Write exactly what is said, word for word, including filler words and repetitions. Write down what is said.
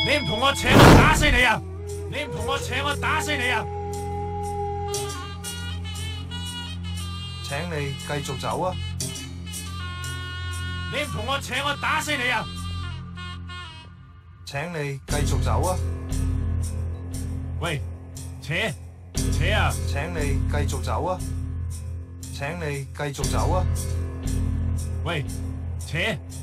你唔同我扯，我打死你啊！你唔同我扯，我打死你啊！ 請你繼續走啊！ 你唔同我扯，我打死你啊！ 請你繼續走啊！ 喂，扯扯啊！ 請你繼續走啊！請你繼續走啊！ 喂，扯